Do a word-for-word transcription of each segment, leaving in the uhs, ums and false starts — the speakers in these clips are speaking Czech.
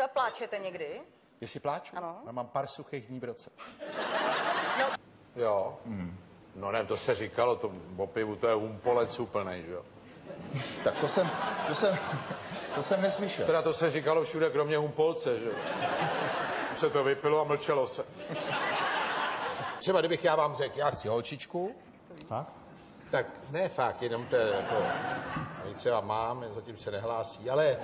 Třeba pláčete někdy? Jestli pláču? Ano. Já mám pár suchých dní v roce. No. Jo. Hmm. No ne, to se říkalo, to o pivu, to je humpolec úplnej, že jo. Tak to jsem, to jsem, to jsem neslyšel. Teda to se říkalo všude, kromě humpolce, že jo. Se to vypilo a mlčelo se. Třeba kdybych já vám řekl, já chci holčičku. Fakt? Tak ne fakt, jenom to je jako... Já ji třeba mám, zatím se nehlásí, ale...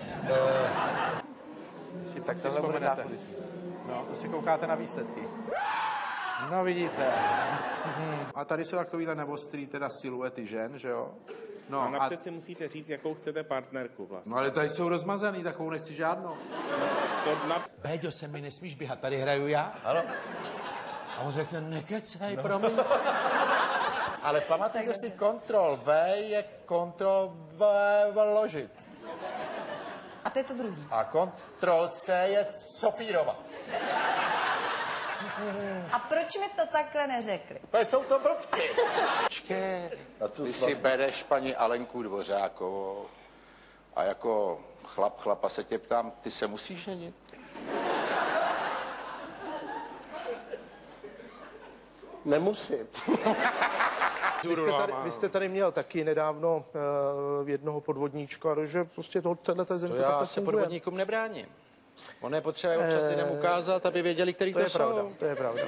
Uh, Si tak tohle bude zákulisí. No, to si koukáte na výsledky. No vidíte. A tady jsou takovýhle nebostrý teda siluety žen, že jo? No, a napřed a... si musíte říct, jakou chcete partnerku vlastně. No ale tady jsou rozmazaný, takovou nechci žádnou. To na... Béďo, se mi nesmíš běhat, tady hraju já. Ano. A on řekne, nekecej, no. Promiň. Ale pamatujte si, kontrol V je kontrol V vložit. A to je to druhý. A kontrol C je copírovat. A proč mi to takhle neřekli? To jsou to blbci. Počkej, ty si bereš paní Alenku Dvořákovou a jako chlap chlapa se tě ptám, ty se musíš ženit? Nemusím. Vy jste, tady, vy jste tady měl taky nedávno uh, jednoho podvodníčka, že prostě to, tenhle zem To to já takhle se funguje. podvodníkům nebráním. On je potřeba občas lidem ukázat, aby věděli, který to, To je jsou. pravda, to je pravda.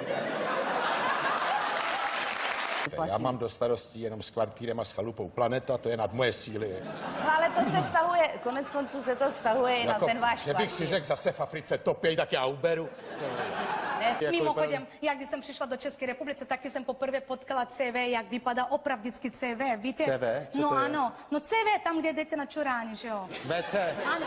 Já mám do starostí jenom s kvartírem a s chalupou Planeta, to je nad moje síly. No ale to se vztahuje, konec konců se to vztahuje i na ten váš Že bych si řekl zase v Africe topěj, tak já uberu. Ne, Mimochodem, jak když jsem přišla do České republiky, taky jsem poprvé potkala C V, jak vypadá opravdicky C V, víte? C V? Co no to je? ano, no C V tam, kde jdete na čurání, že jo? V C. Ano.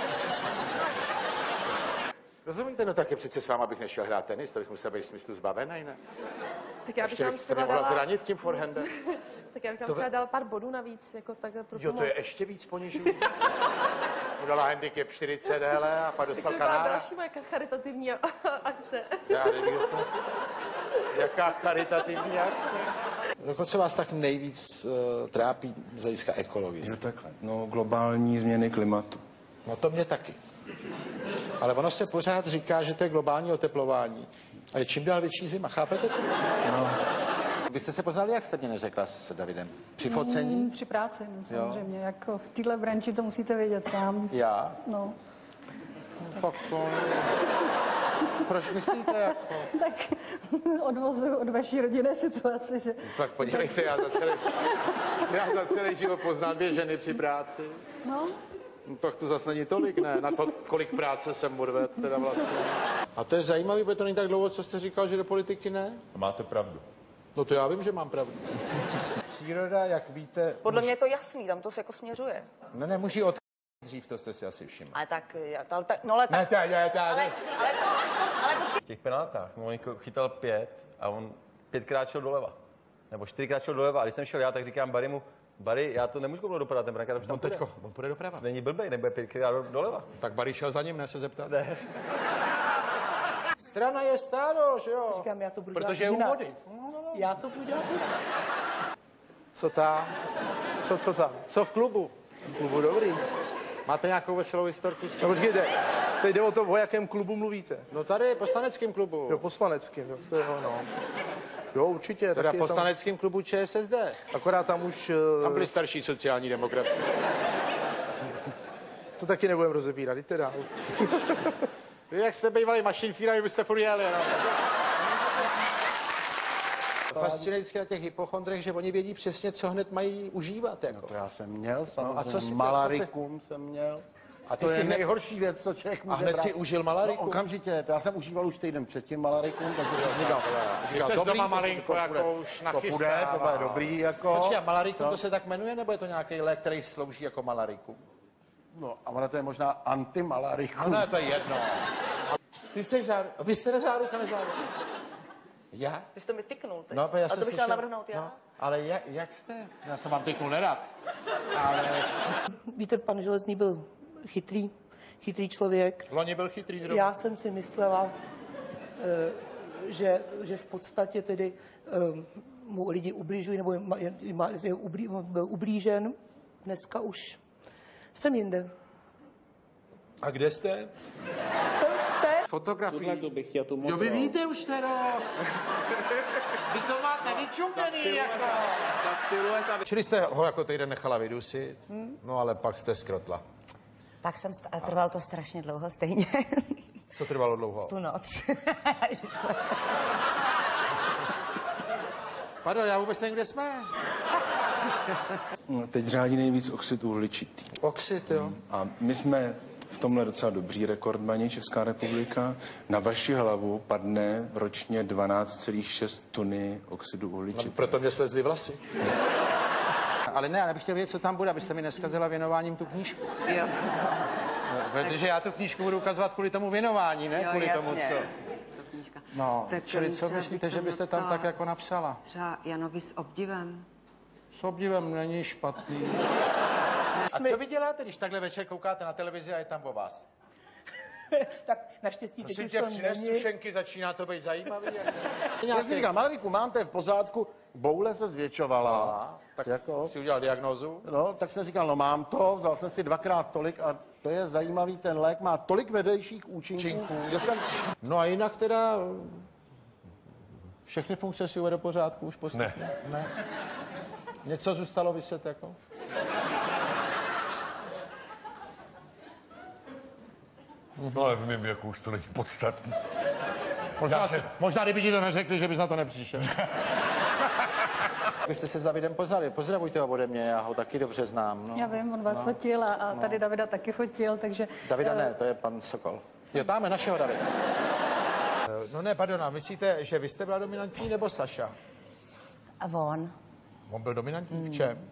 Rozumíte, no taky přece s váma bych nešel hrát tenis, to bych musel být smyslu zbavený, ne? Tak já bych Ještě vám bych se třeba mohla dala... zranit tím forehandem. Tak já bych vám To třeba ve- dala pár bodů navíc, jako takhle pro Jo, to je ještě víc ponižující. Udala handicap čtyřicet, hele, a pak dostal To byla kanára. další moje charitativní akce. Já kdybych dostal... Jaká charitativní akce? Jako co vás tak nejvíc uh, trápí z hlediska ekologie? Jo, takhle. No, globální změny klimatu. No to mě taky. Ale ono se pořád říká, že to je globální oteplování. A je čím dál větší zima, chápete to? No. Vy jste se poznali, jak jste mě neřekla s Davidem? Při focení? Mm, při práci, no, samozřejmě. Jako v téhle branži to musíte vědět sám. Já? No. Pokoj. Proč myslíte jako? Tak odvozuju od vaší rodinné situace, že... Tak podívejte, já za celý, já za celý život poznám dvě ženy při práci. No. No, tak to zase není tolik, ne? Na to, kolik práce jsem odvedl, teda vlastně. A to je zajímavý, protože to není tak dlouho, co jste říkal, že do politiky ne? Máte pravdu. No to já vím, že mám pravdu. Příroda, jak víte... Podle muž... mě je to jasný, tam to se jako směřuje. Ne, ne, muži od... Dřív, to jste si asi všimli. Ale tak, ale tak, no ale tak... Ne, tady, ne, tady. Ale, ale, ale počkej. V těch penaltách on chytal pět a on pětkrát šel doleva. Nebo čtyřikrát šel doleva. A když jsem šel já, tak říkám Barrymu, Barry, já to nemůžu koupnout dopadat, ten brankář už tam On půjde. teďko, on půjde doprava. Není blbej, nebude pětkrát do- doleva. Tak Barry šel za ním, ne se zeptat. Ne. Strana je stádo, že jo? Říkám, já to budu Protože je dělat u jinak. vody. Já to budu dělat jinak. Co tam? Co, co tam? Co v klubu? V klubu dobrý. Máte nějakou veselou historku? No počkejte, teď jde o to, o jakém klubu mluvíte. No tady, poslaneckém klubu. Jo, poslaneckým, jo, to je ono. Jo, určitě. Teda taky je poslaneckém klubu ČSSD. Tam, akorát tam už... Tam uh, byli starší sociální demokrati. To taky nebudeme rozebírat, jděte dál. Vy jak jste bývali mašinfírami, byste furt jeli, no. Fascinující na těch hypochondrech, že oni vědí přesně, co hned mají užívat. Jako. No to já jsem měl, samozřejmě. No a co si- malarikum jsem měl. A ty To si je hned- nejhorší věc, co člověk může A hned brát. si užil malarikum? No, okamžitě, to já jsem užíval už týden předtím malarikum, takže jsem říkal, Vy jste doma malinko, jako už to půjde, nachystává. to bude dobrý, jako. Počkej, a malarikum No. to se tak jmenuje, nebo je to nějaký lék, který slouží jako malarikum? No, a ono to je možná antimalarikum. No ne, to je jedno. Vy jste záru... Vy jste nezáruka, nezáruka. Já? Vy jste mi tyknul teď. No, já a jsem to bych slyšel... chtěla navrhnout já. No, ale jak, jak jste? Já jsem vám tyknul nerad. Ale... Víte, pan Železný byl chytrý, chytrý člověk. Loni byl chytrý zrovna. Já jsem si myslela, eh, že, že v podstatě tedy eh, mu lidi ubližují, nebo ma- je, ma- je ublí, byl ublížen. Dneska už jsem jinde. A kde jste? Jsem v fotografii. Tuhle tu bych chtěl, tu modrou. Jo, vy víte už teda. Vy to máte vyčuměný jako. Ta silueta. Čili jste ho jako týden nechala vydusit, no ale pak jste skrotla. Pak jsem, st- a trvalo to strašně dlouho stejně. Co trvalo dlouho? Tu noc. Pardon, já vůbec nevím, kde jsme. No, teď řádí nejvíc oxid uhličitý. Oxid, jo. A my jsme v tomhle docela dobří rekordmani, Česká republika. Na vaši hlavu padne ročně dvanáct celá šest tuny oxidu uhličitého. No, proto mě slezly vlasy. Ale ne, já bych chtěl vědět, co tam bude, abyste mi neskazila věnováním tu knížku. Jo. Protože já tu knížku budu ukazovat kvůli tomu věnování, ne? Jo, Kvůli jasně. tomu, co... Co knížka? No, Tak čili co třeba myslíte, bych že to byste tam napsala tak jako napsala? Třeba Janovi s obdivem. S obdivem není špatný. A co vy děláte, když takhle večer koukáte na televizi a je tam o vás? Tak naštěstí teď Prosím už tě, to přines není. sušenky, začíná to být zajímavý. Já si říkám, Maleriku, mám to je v pořádku, boule se zvětšovala. Aha, tak jako, si udělal diagnózu? no, tak jsem říkal, no mám to, vzal jsem si dvakrát tolik a to je zajímavý, ten lék má tolik vedlejších účinků, Účinků. že jsem... No a jinak teda všechny funkce si uvede do pořádku už postupně? Ne. ne. Něco zůstalo vyset jako? No ale v mém věku už to není podstatné. Možná, se... možná kdyby ti to neřekli, že bys na to nepřišel. Vy jste se s Davidem poznali, pozdravujte ho ode mě, já ho taky dobře znám. No. Já vím, on vás no. fotil a, a tady Davida taky fotil, takže... Davida eh, ne, to je pan Sokol. Jo, tam je našeho Davida. No ne, pardon, a myslíte, že vy jste byla dominantní nebo Saša? A on? On byl dominantní v čem?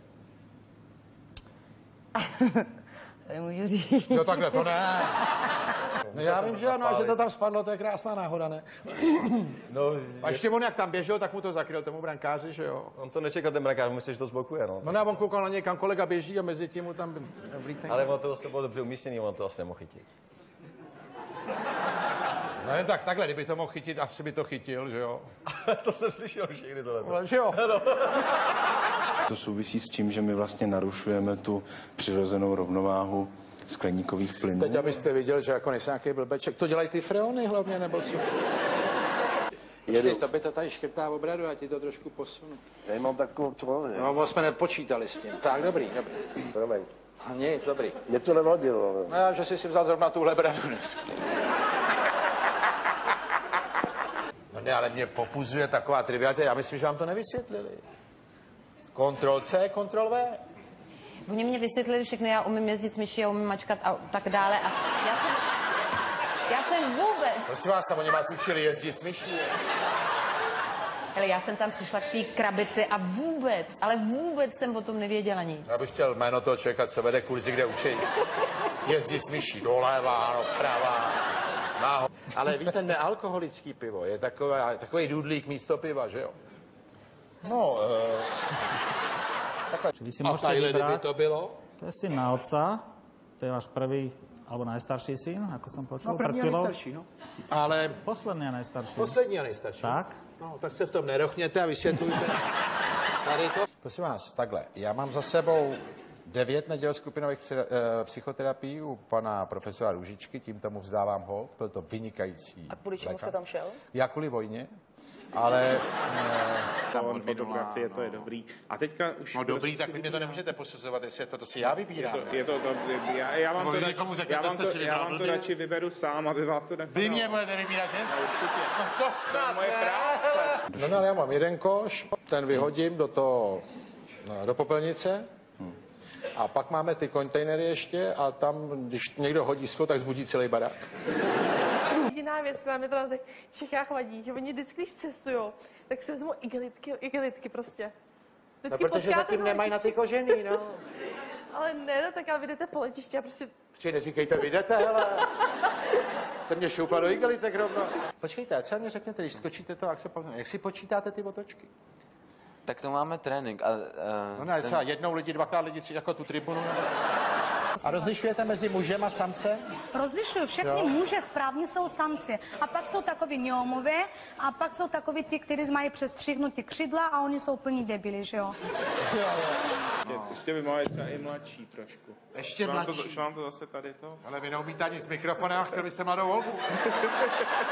To nemůžu říct. Jo, takhle, to ne. No já vím, že ano, a že to tam spadlo, to je krásná náhoda, ne? No, a ještě on jak tam běžel, tak mu to zakryl tomu brankáři, že jo? On to nečekal, ten brankář, myslí, že to zblokuje, no. No ne, on koukal na něj, kam kolega běží a mezi tím mu tam vlítne. Ale on to zase bylo dobře umístěný, on to asi nemohl chytit. No jen tak, takhle, kdyby to mohl chytit, asi by to chytil, že jo? To jsem slyšel všechny tohle. Ale že jo? To souvisí s tím, že my vlastně narušujeme tu přirozenou rovnováhu skleníkových plynů. Teď abyste viděl, že jako nejsem nějaký blbeček, to dělají ty freony hlavně, nebo co? Jedu. To by to tady škrtá obradu, já ti to trošku posunu. Já mám takovou co? No, my jsme nepočítali s tím. Tak, dobrý, dobrý. Promiň. A nic, dobrý. Mě to nevadilo. No já, že jsi si vzal zrovna tuhle bradu dneska. No ne, ale mě popuzuje taková trivialita, já myslím, že vám to nevysvětlili. Kontrol C, kontrol V. Oni mě vysvětlili všechno, já umím jezdit s myší, já umím mačkat a tak dále. A já jsem, já jsem vůbec... Prosím vás, tam oni vás učili jezdit s myší. Hele, já jsem tam přišla k té krabici a vůbec, ale vůbec jsem o tom nevěděla nic. Já bych chtěl jméno toho člověka, co vede kurzy, kde učí jezdit s myší. Doleva, doprava, naho. Ale víte, nealkoholický pivo je takový, takový dudlík místo piva, že jo? No, uh, a tadyhle, kdyby to bylo? To je syn na otca, to je váš prvý, alebo najstarší syn, ako som počul. No první a nejstarší, no. Ale... Posledný a nejstarší. Poslední a nejstarší. Tak. No, tak se v tom nerochněte a vysvětlujte. Tady to. Prosím vás, takhle, já mám za sebou devět neděl skupinových psychoterapií u pana profesora Růžičky, tím tomu vzdávám hold, byl to vynikající. A kvůli čemu jste tam šel? Já kvůli vojně, ale... Ta fotografie, to je dobrý. A teďka už... No dobrý, tak vy mě to nemůžete posuzovat, jestli je to, to si já vybírám. Je to, je to, to já, já vám to, radši, já vám to, já vám to radši vyberu sám, aby vám to nechal. Vy mě budete vybírat ženskou? Určitě. No to snad moje práce. No, no, ale já mám jeden koš, ten vyhodím do toho, do popelnice. A pak máme ty kontejnery ještě a tam, když někdo hodí sklo, tak zbudí celý barák. Jediná věc, která mi to na těch Čechách vadí, že oni vždycky, když cestují, tak se vezmou igelitky, igelitky prostě. Vždycky no, protože zatím nemají na ty kožený, no. Ale ne, no, tak ale vy jdete po letiště a prostě... Počkej, neříkejte, vy jdete, hele. Jste mě šoupla do igelitek rovno. Počkejte, co mi řekněte, když skočíte to, jak, se, jak si počítáte ty otočky? Tak to máme trénink. A, uh, no ne, ten... třeba jednou lidi, dvakrát lidi, tři, jako tu tribunu. A rozlišujete mezi mužem a samcem? Rozlišuju, všechny jo. Muže správně jsou samci. A pak jsou takový neomové, a pak jsou takový ti, kteří mají přestřihnutý křidla a oni jsou plní debili, že jo? Jo, jo. Ještě, ještě by mohli třeba i mladší trošku. Ještě Už vám to- mladší? Už vám to zase tady to. Ale vy neumíte ani s mikrofonem a chtěl byste mladou holku.